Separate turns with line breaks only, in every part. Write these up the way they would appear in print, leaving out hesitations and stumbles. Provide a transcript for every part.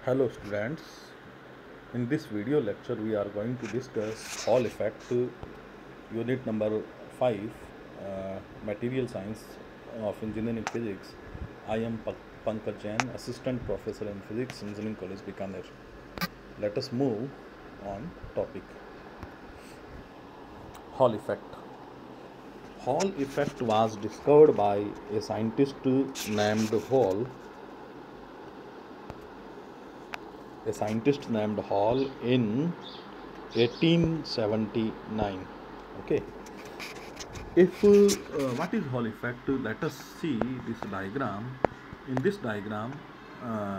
Hello students, in this video lecture we are going to discuss Hall effect, unit number 5, material science of engineering physics. I am Pankaj Jain, assistant professor in physics, Engineering College Bikaner. Let us move on topic. Hall effect. Hall effect was discovered by a scientist named Hall in 1879. Okay, if what is Hall effect, let us see this diagram. In this diagram, uh,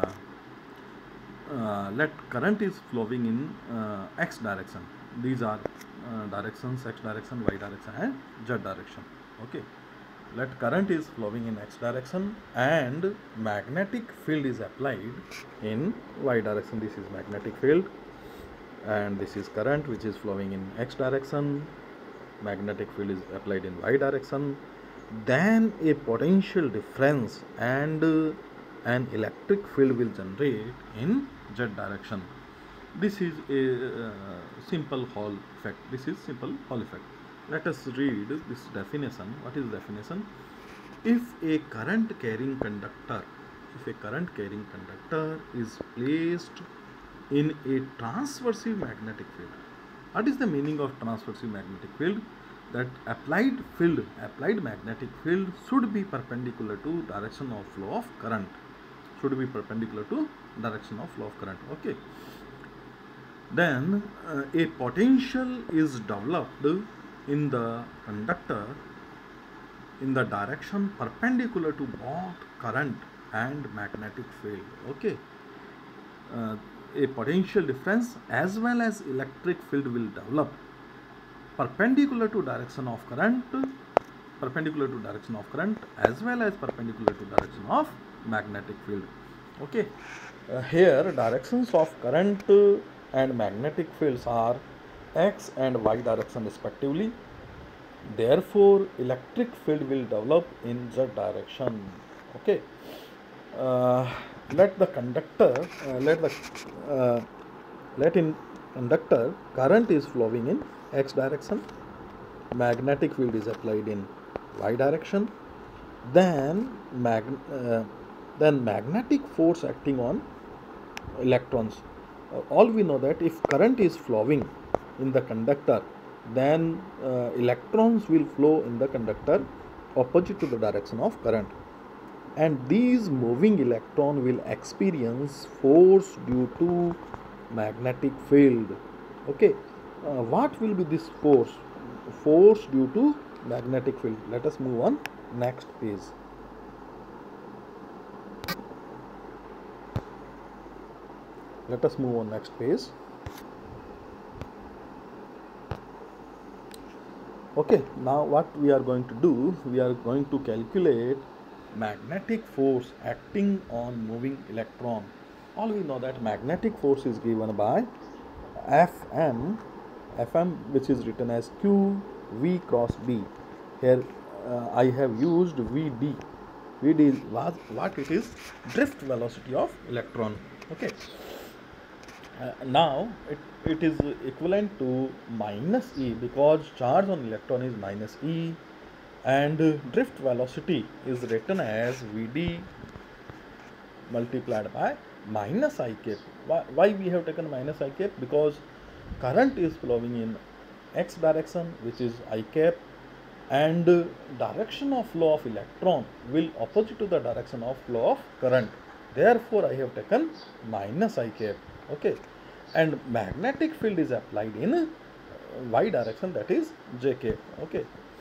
let current is flowing in x direction. These are directions: x direction, y direction and z direction. Okay, let current is flowing in x direction and magnetic field is applied in y direction. This is magnetic field and this is current which is flowing in x direction. Magnetic field is applied in y direction. Then a potential difference and an electric field will generate in z direction. This is a simple Hall effect. Let us read this definition. What is definition? If a current carrying conductor is placed in a transversive magnetic field. What is the meaning of transversive magnetic field? That applied magnetic field should be perpendicular to direction of flow of current. Okay. Then a potential is developed in the conductor in the direction perpendicular to both current and magnetic field. Okay. A potential difference as well as electric field will develop perpendicular to direction of current as well as perpendicular to direction of magnetic field. Okay, here directions of current and magnetic fields are x and y direction respectively. Therefore electric field will develop in z direction. Okay, let in conductor current is flowing in x direction, magnetic field is applied in y direction, then magnetic force acting on electrons. All we know that if current is flowing in the conductor, then electrons will flow in the conductor opposite to the direction of current, and these moving electron will experience force due to magnetic field. Okay, what will be this force due to magnetic field? Let us move on next page. Okay, now what we are going to do, we are going to calculate magnetic force acting on moving electron. All we know that magnetic force is given by Fm, which is written as Q V cross B. Here I have used Vd. Vd is what it is? Drift velocity of electron. Okay. Now it is equivalent to minus E because charge on electron is minus E, and drift velocity is written as Vd multiplied by minus I cap. Why we have taken minus I cap? Because current is flowing in x direction, which is I cap, and direction of flow of electron will opposite to the direction of flow of current. Therefore I have taken minus I cap. Okay, and magnetic field is applied in y direction, that is j cap. Okay,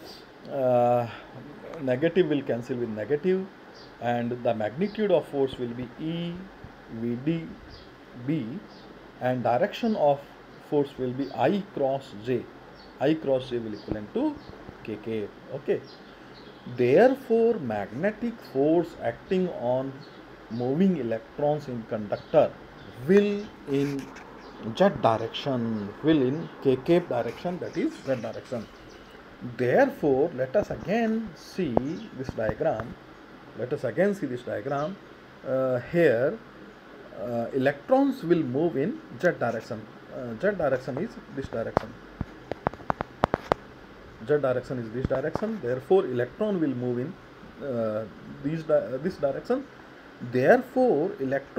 negative will cancel with negative, and the magnitude of force will be E Vd B, and direction of force will be I cross J. I cross J will equivalent to kk. Okay, therefore magnetic force acting on moving electrons in conductor will in z direction, will in kk direction, that is z direction. Therefore let us again see this diagram. Here electrons will move in z direction. Z direction is this direction. Z direction is this direction. Therefore, electron will move in this direction. Therefore,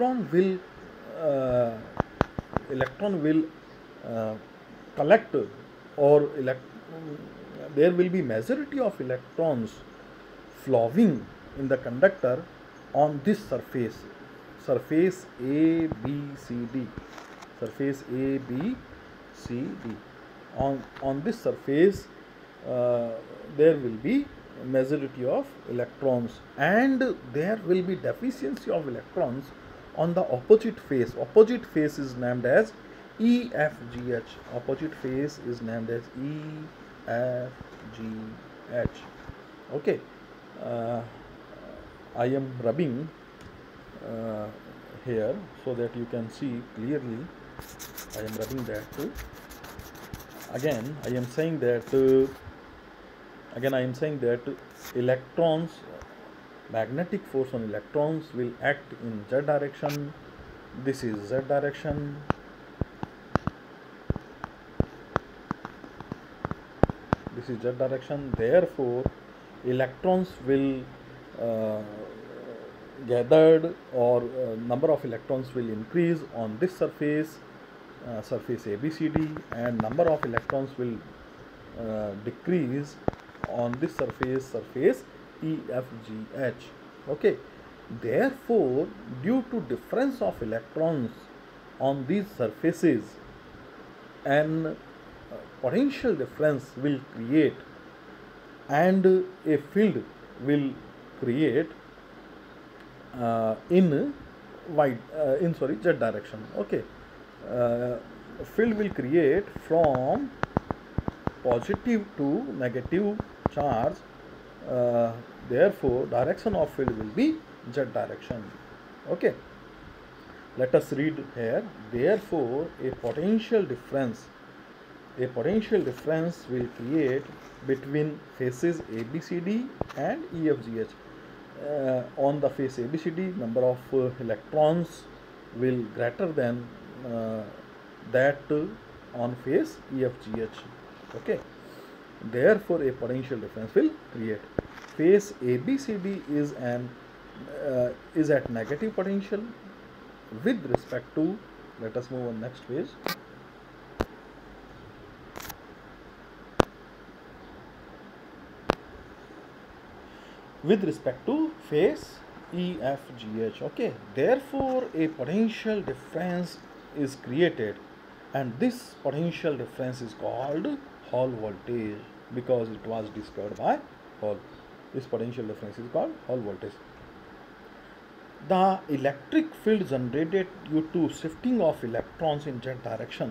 uh, electron will collect, or there will be majority of electrons flowing in the conductor on this surface, surface A, B, C, D, surface A, B, C, D. On this surface, there will be majority of electrons, and there will be deficiency of electrons on the opposite face. Opposite face is named as EFGH. Opposite face is named as EFGH. Okay. I am rubbing here so that you can see clearly. I am rubbing that too. Again I am saying that electrons, magnetic force on electrons will act in z direction. This is z direction. This is z direction. Therefore, electrons will gathered, or number of electrons will increase on this surface, surface ABCD, and number of electrons will decrease on this surface, surface EFGH. Okay. Therefore, due to difference of electrons on these surfaces, an potential difference will create, and a field will create in z direction. Okay. Field will create from positive to negative charge. Therefore, direction of field will be z direction. Okay. Let us read here. Therefore, a potential difference will create between faces ABCD and EFGH. On the face ABCD, number of electrons will greater than that on face EFGH. Okay. Therefore, a potential difference will create. Face ABCD is at negative potential with respect to. Let us move on next page. With respect to face EFGH. Okay. Therefore, a potential difference is created, and this potential difference is called Hall voltage, because it was discovered by Hall. This potential difference is called Hall voltage. The electric field generated due to shifting of electrons in z direction,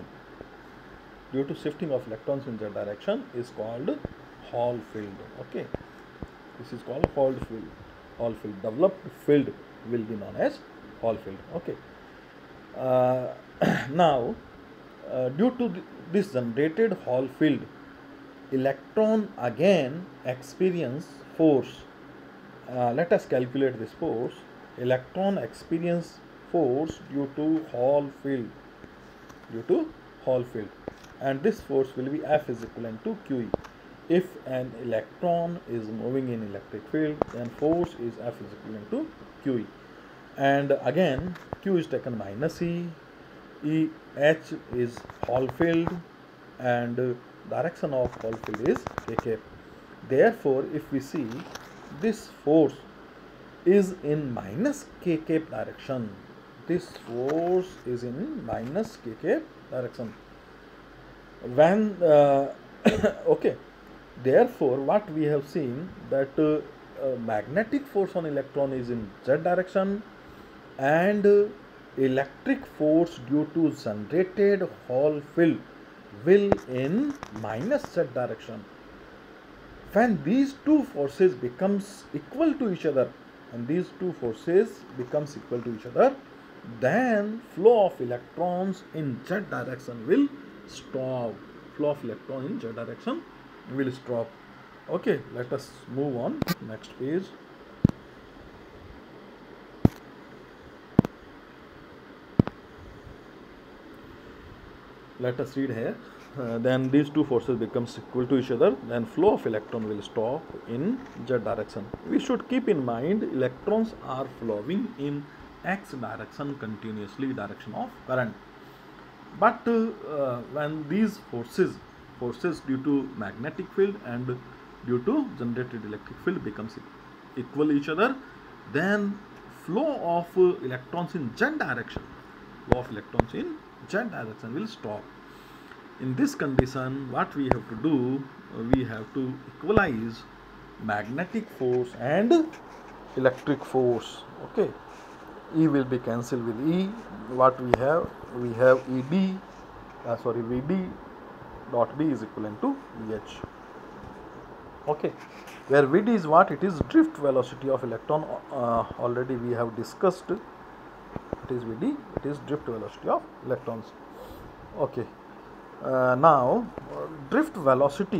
is called Hall field. Okay. This is called Hall field. Hall field. Developed field will be known as Hall field. Okay. Now, due to this generated Hall field, electron again experience force. Let us calculate this force. Electron experience force due to Hall field. And this force will be F is equivalent to QE. If an electron is moving in electric field, then force is F is equivalent to QE. And again, Q is taken minus E. H is Hall field, and direction of Hall field is K cap. Therefore, if we see, this force is in minus K cap direction. This force is in minus K cap direction. When okay. Therefore, what we have seen, that magnetic force on electron is in z direction, and electric force due to generated Hall field will in minus z direction. When these two forces becomes equal to each other, then flow of electrons in z direction will stop. Okay, let us move on next page. Let us read here. Then these two forces becomes equal to each other, then flow of electron will stop in z direction. We should keep in mind electrons are flowing in x direction continuously, direction of current. But when these forces due to magnetic field and due to generated electric field becomes equal each other, then flow of electrons in z direction will stop. In this condition, what we have to do, we have to equalize magnetic force and electric force. Okay, E will be cancelled with E. What we have ED, VD dot B is equivalent to EH. Okay, where VD is what? It is drift velocity of electron. Already we have discussed. It is VD. It is drift velocity of electrons. Okay. Now, drift velocity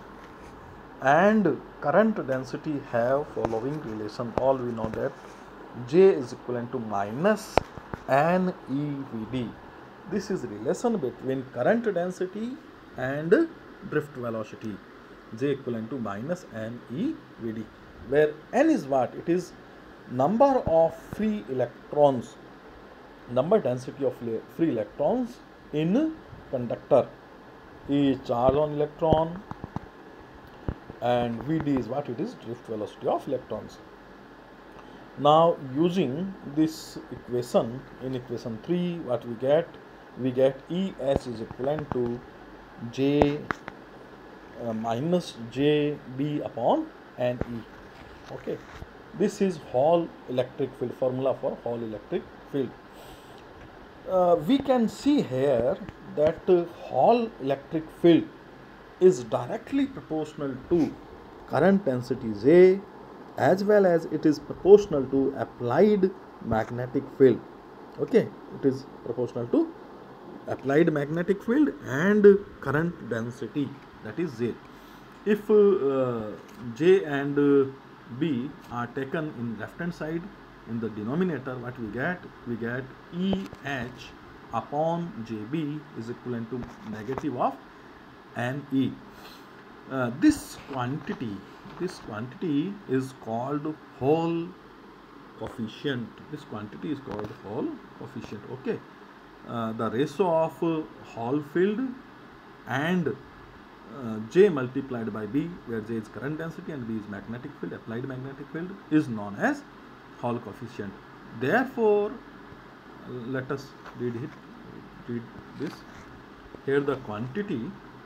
and current density have following relation. All we know that J is equivalent to minus N EVD. This is relation between current density and drift velocity. J equivalent to minus N EVD, where N is what? It is number of free electrons, number density of free electrons in conductor. E is charge on electron, and Vd is what? It is drift velocity of electrons. Now, using this equation, in equation 3, what we get? We get EH is equivalent to J minus JB upon NE. Okay, this is Hall electric field, formula for Hall electric field. We can see here that Hall electric field is directly proportional to current density J, as well as it is proportional to applied magnetic field. Okay, it is proportional to applied magnetic field and current density, that is J. If J and B are taken in left hand side, in the denominator, what we get? We get EH upon JB is equivalent to negative of NE. This quantity is called Hall coefficient. This quantity is called Hall coefficient. Okay, the ratio of Hall field and J multiplied by B, where J is current density and B is magnetic field, applied magnetic field, is known as Hall coefficient. Therefore, let us read this. Here the quantity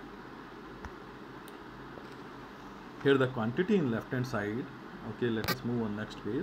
in left hand side. Okay, let us move on next page.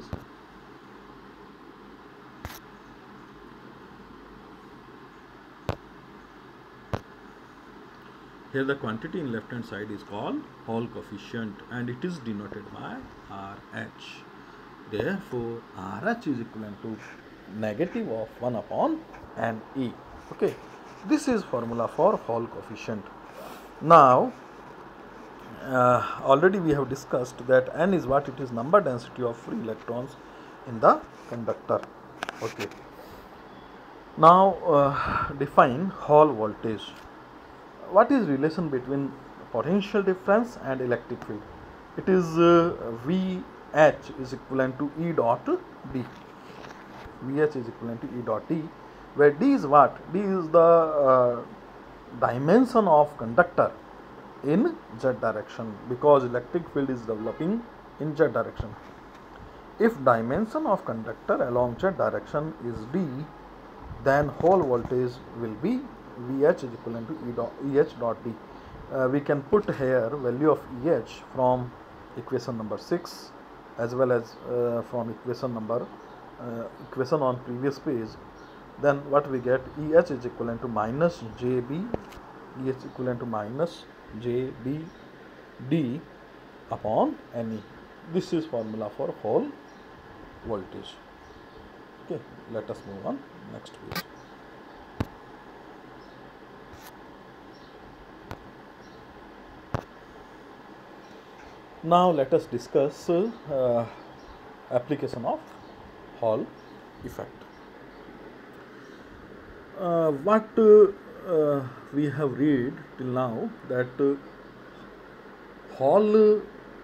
Here the quantity in left hand side is called Hall coefficient and it is denoted by RH. Therefore, RH is equivalent to negative of 1 upon NE. Okay, this is formula for Hall coefficient. Now, already we have discussed that N is what? It is number density of free electrons in the conductor. Okay. Now, define Hall voltage. What is relation between potential difference and electric field? It is VH is equivalent to E dot D. VH is equivalent to E dot D, where D is what? D is the dimension of conductor in Z direction, because electric field is developing in Z direction. If dimension of conductor along Z direction is D, then Hall voltage will be VH is equivalent to EH dot D. We can put here value of EH from equation number 6 as well as from equation on previous page. Then what we get? EH is equivalent to minus JB, EH is equivalent to minus JB D upon NE. This is formula for Hall voltage. Okay, let us move on next page. Now let us discuss application of Hall effect. What we have read till now that Hall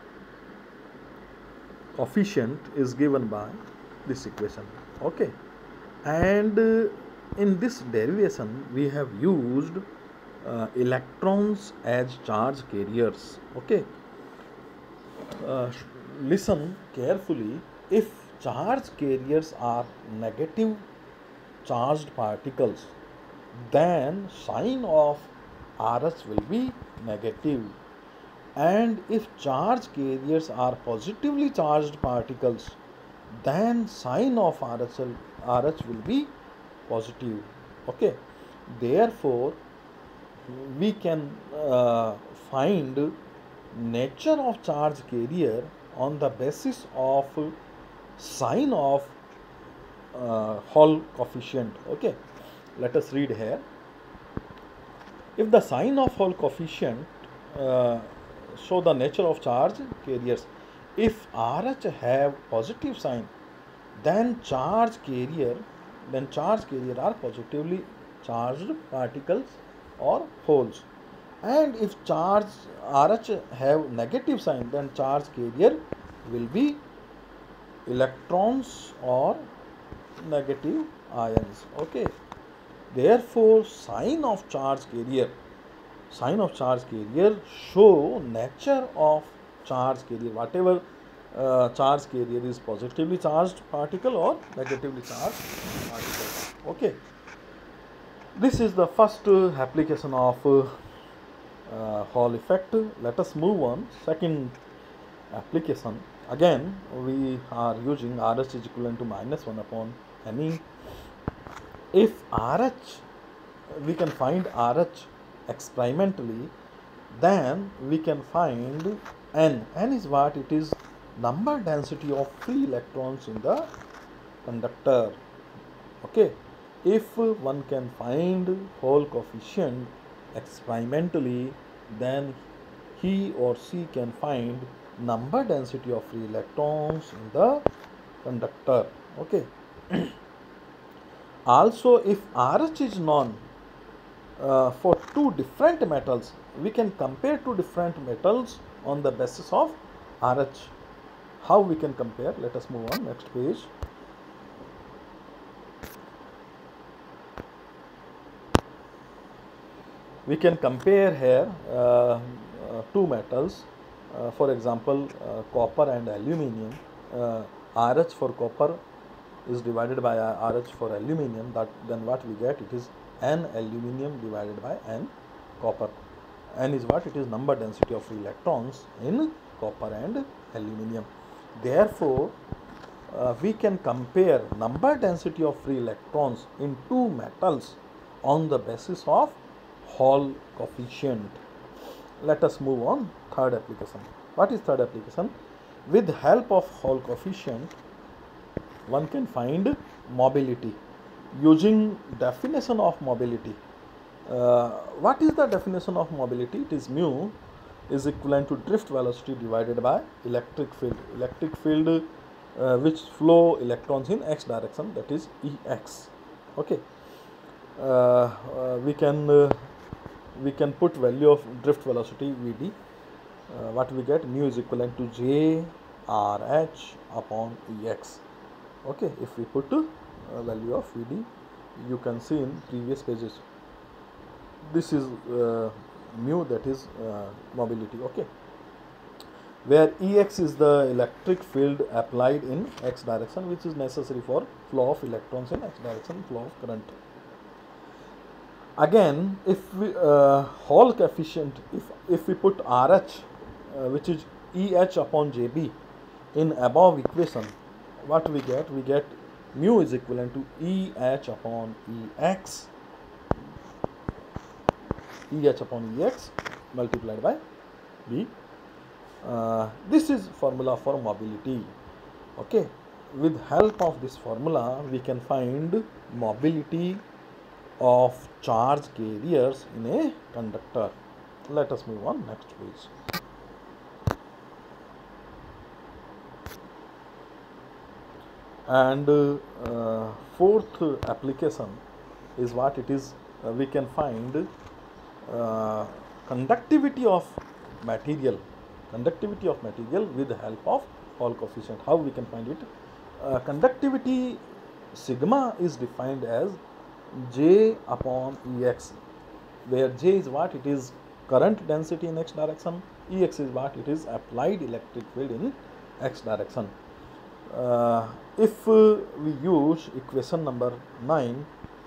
coefficient is given by this equation. Okay, and in this derivation we have used electrons as charge carriers. Okay, uh, listen carefully. If charge carriers are negative charged particles, then sign of RH will be negative. And if charge carriers are positively charged particles, then sign of RH will be positive. Okay, therefore we can find nature of charge carrier on the basis of sign of Hall coefficient. Okay, let us read here. If the sign of Hall coefficient show the nature of charge carriers, if RH have positive sign, then charge carrier are positively charged particles or holes, and if charge RH have negative sign, then charge carrier will be electrons or negative ions. Okay, therefore sign of charge carrier show nature of charge carrier, whatever charge carrier is positively charged particle or negatively charged particle. Okay, this is the first application of Hall effect. Let us move on second application. Again we are using RH is equivalent to -1 upon NE. If RH, we can find RH experimentally, then we can find N. N is what? It is number density of free electrons in the conductor. Okay, if one can find Hall coefficient experimentally, then he or she can find number density of free electrons in the conductor. Okay. Also, if RH is known for two different metals, we can compare two different metals on the basis of RH. How we can compare? Let us move on next page. We can compare here two metals, for example copper and aluminium. RH for copper is divided by RH for aluminium. Then what we get? It is N aluminium divided by N copper. N is what? It is number density of free electrons in copper and aluminium. Therefore we can compare number density of free electrons in two metals on the basis of Hall coefficient. Let us move on third application. What is third application? With help of Hall coefficient, one can find mobility using definition of mobility. What is the definition of mobility? It is mu is equivalent to drift velocity divided by electric field. Electric field which flow electrons in x direction, that is Ex. Okay, we can put value of drift velocity Vd. What we get? Mu is equivalent to J RH upon Ex. Okay, if we put value of Vd, you can see in previous pages. This is mu, that is mobility. Okay, where Ex is the electric field applied in x direction, which is necessary for flow of electrons in x direction, flow of current. Again, if we Hall coefficient, if we put RH which is EH upon JB in above equation, what we get? We get mu is equivalent to EH upon Ex, EH upon Ex multiplied by B. This is formula for mobility. Okay, with help of this formula we can find mobility of charge carriers in a conductor. Let us move on next page. And fourth application is what? It is we can find conductivity of material with the help of Hall coefficient. How we can find it? Conductivity sigma is defined as J upon Ex, where J is what? It is current density in x direction. Ex is what? It is applied electric field in x direction. If we use equation number 9,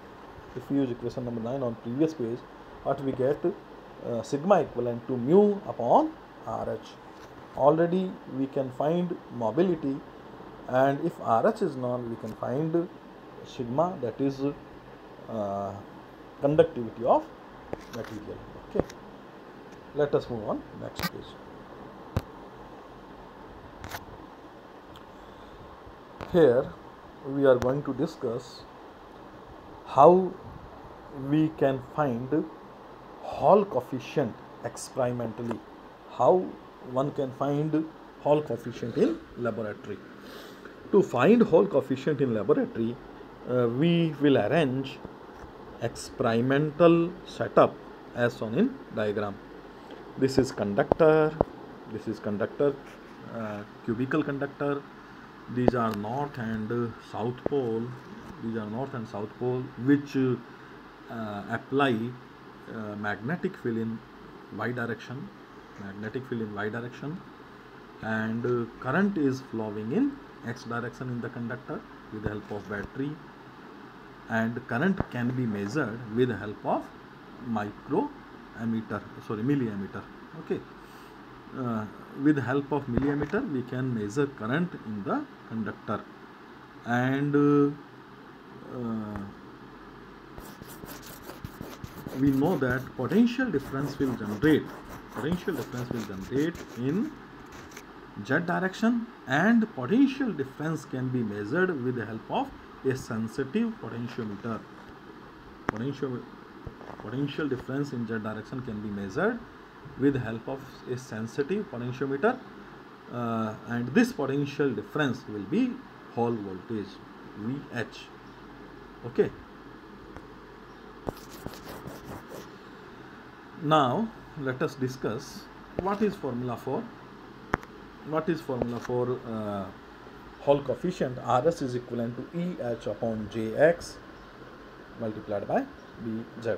on previous page, what we get? Sigma equivalent to mu upon RH. Already we can find mobility, and if RH is known, we can find sigma, that is conductivity of material. Okay, let us move on next page. Here we are going to discuss how we can find Hall coefficient experimentally. How one can find Hall coefficient in laboratory. To find Hall coefficient in laboratory, we will arrange experimental setup as shown in diagram. This is conductor, cubical conductor. These are north and south pole. Which apply magnetic field in y direction. And current is flowing in x direction in the conductor with the help of battery, and current can be measured with the help of milliammeter. Okay, with the help of milliammeter we can measure current in the conductor, and we know that potential difference will generate in z direction, and potential difference can be measured with the help of a sensitive potentiometer. Potential difference in z direction can be measured with the help of a sensitive potentiometer, and this potential difference will be Hall voltage, VH. Okay. Now let us discuss what is formula for Hall coefficient. RS is equivalent to EH upon JX multiplied by BZ,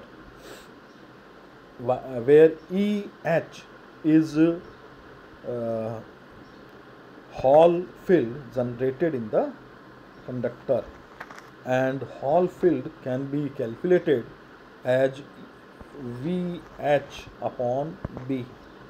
where EH is Hall field generated in the conductor, and Hall field can be calculated as VH upon B.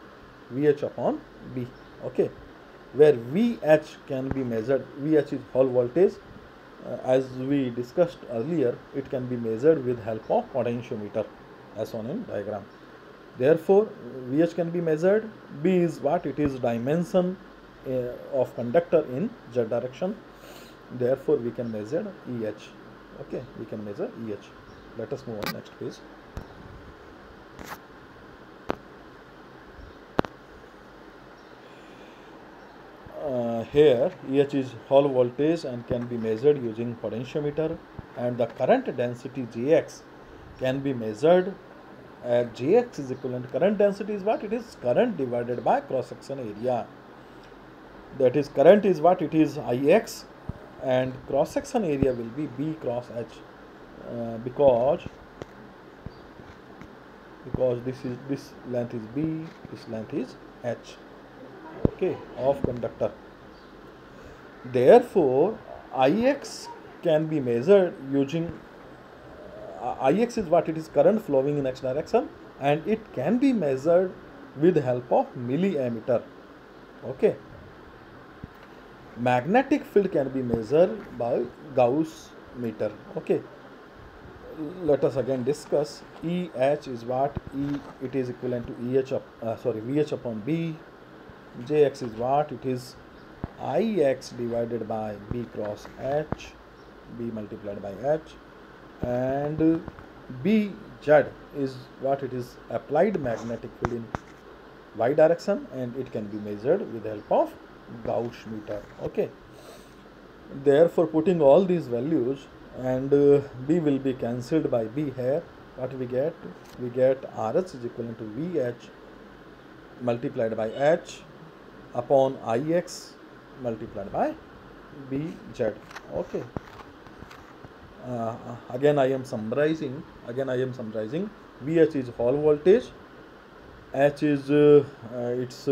Okay, where VH can be measured. VH is Hall voltage. As we discussed earlier, it can be measured with help of potentiometer as shown in diagram. Therefore, VH can be measured. B is what? It is dimension of conductor in z direction. Therefore, we can measure EH. Okay, we can measure EH. Let us move on next page. Here EH is Hall voltage and can be measured using potentiometer, and the current density Jx can be measured at Jx is equivalent. Current density is what? It is current divided by cross section area. That is, current is what? It is Ix, and cross section area will be B cross H, because this length is B, this length is H. Okay, of conductor. Therefore, Ix can be measured using Ix is what? It is current flowing in x direction, and it can be measured with the help of milliammeter. Okay. Magnetic field can be measured by Gauss meter. Okay. Let us again discuss. EH is what? It is equivalent to VH upon B. Jx is what? It is Ix divided by B cross H, B multiplied by H, and Bz is what? It is applied magnetic field in y direction, and it can be measured with the help of Gauss meter. Okay. Therefore, putting all these values, and B will be cancelled by B here, what we get? We get RH is equivalent to VH multiplied by H upon IX multiplied by BZ. Okay. Again I am summarizing. VH is Hall voltage. H is its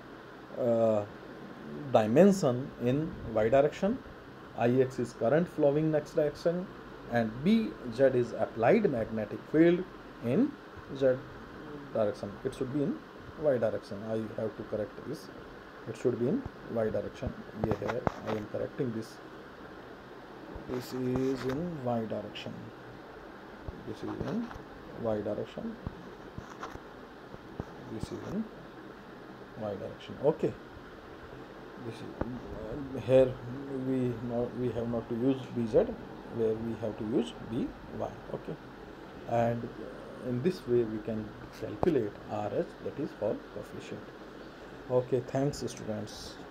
dimension in y direction. Ix is current flowing in x direction, and Bz is applied magnetic field in z direction. It should be in y direction. I have to correct this. It should be in y direction. Here I am correcting this. This is in y direction. This is in y direction. This is in y direction. Okay. This is here we have not to use Bz, where we have to use By. Okay. And in this way we can calculate RH, that is Hall coefficient. Okay, thanks students.